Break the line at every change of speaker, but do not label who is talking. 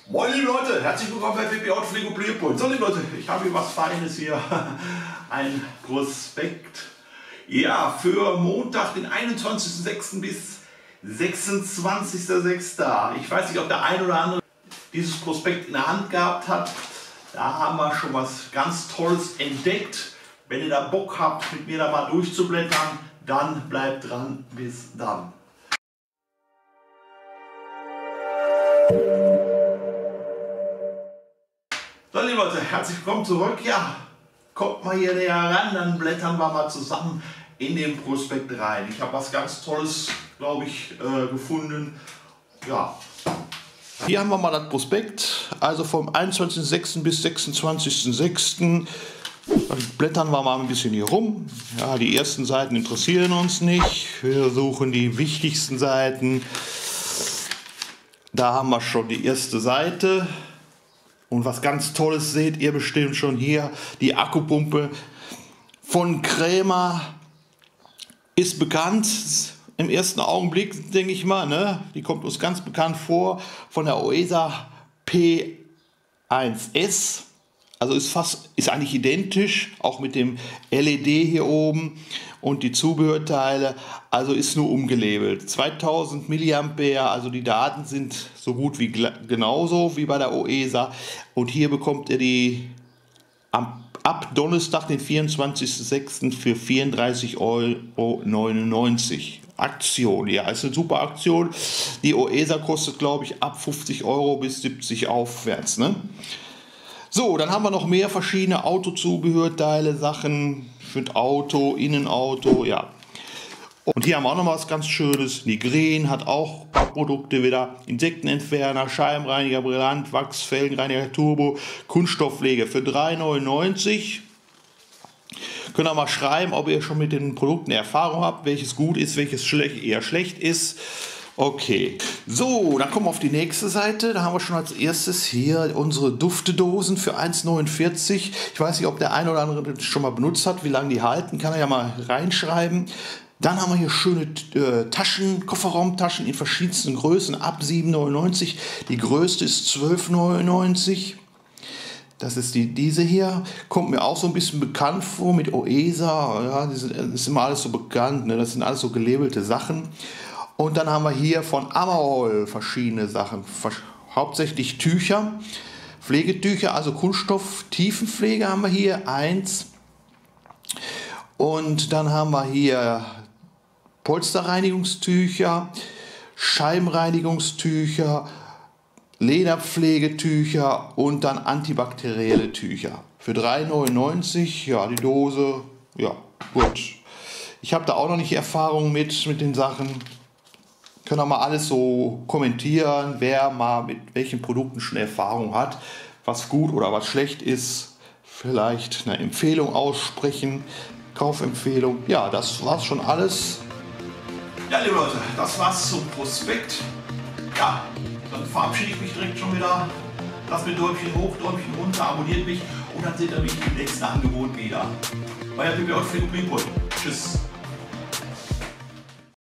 Moin liebe Leute, herzlich willkommen bei Pippi Out Fliego Playpoint. So liebe Leute, ich habe hier was Feines hier, ein Prospekt. Ja, für Montag, den 21.06. bis 26.06. Ich weiß nicht, ob der ein oder andere dieses Prospekt in der Hand gehabt hat. Da haben wir schon was ganz Tolles entdeckt. Wenn ihr da Bock habt, mit mir da mal durchzublättern, dann bleibt dran. Bis dann. So liebe Leute, herzlich willkommen zurück. Ja, kommt mal hier näher ran, dann blättern wir mal zusammen in den Prospekt rein. Ich habe was ganz Tolles, glaube ich, gefunden. Ja. Hier haben wir mal das Prospekt, also vom 21.06. bis 26.06. Dann blättern wir mal ein bisschen hier rum. Ja, die ersten Seiten interessieren uns nicht. Wir suchen die wichtigsten Seiten. Da haben wir schon die erste Seite. Und was ganz Tolles seht ihr bestimmt schon hier. Die Akkupumpe von Krämer ist bekannt. Im ersten Augenblick, denke ich mal, ne? Die kommt uns ganz bekannt vor. Von der OESA P1S. Also ist eigentlich identisch, auch mit dem LED hier oben und die Zubehörteile, also ist nur umgelabelt. 2000 mA, also die Daten sind so gut wie genauso wie bei der OESA. Und hier bekommt ihr die ab Donnerstag, den 24.06. für 34,99 € Aktion. Ja, ist eine super Aktion. Die OESA kostet, glaube ich, ab 50 € bis 70 aufwärts, ne? So, dann haben wir noch mehr verschiedene Autozubehörteile, Sachen für das Auto, Innenauto, ja. Und hier haben wir auch noch was ganz Schönes. Die Green hat auch Produkte wieder. Insektenentferner, Scheibenreiniger, Brillant, Wachs, Felgenreiniger, Turbo, Kunststoffpflege für 3,99 €. Könnt ihr mal schreiben, ob ihr schon mit den Produkten Erfahrung habt, welches gut ist, welches eher schlecht ist. Okay, so, dann kommen wir auf die nächste Seite. Da haben wir schon als erstes hier unsere Duftedosen für 1,49 €. Ich weiß nicht, ob der eine oder andere das schon mal benutzt hat. Wie lange die halten, kann er ja mal reinschreiben. Dann haben wir hier schöne Taschen, Kofferraumtaschen in verschiedensten Größen ab 7,99 €. Die größte ist 12,99 €. Das ist diese hier. Kommt mir auch so ein bisschen bekannt vor mit OESA. Ja, das ist immer alles so bekannt, ne? Das sind alles so gelabelte Sachen. Und dann haben wir hier von Amarol verschiedene Sachen, hauptsächlich Tücher, Pflegetücher, also Kunststoff, Tiefenpflege haben wir hier, 1. Und dann haben wir hier Polsterreinigungstücher, Scheibenreinigungstücher, Lederpflegetücher und dann antibakterielle Tücher. Für 3,99 €, ja, die Dose, ja, gut. Ich habe da auch noch nicht Erfahrung mit den Sachen. Können wir mal alles so kommentieren, wer mal mit welchen Produkten schon Erfahrung hat, was gut oder was schlecht ist. Vielleicht eine Empfehlung aussprechen, Kaufempfehlung. Ja, das war's schon alles. Ja, liebe Leute, das war's zum Prospekt. Ja, dann verabschiede ich mich direkt schon wieder. Lasst mir Däumchen hoch, Däumchen runter, abonniert mich und dann seht ihr mich im nächsten Angebot wieder. Euer Pippi Out Fliego Playpoint. Tschüss.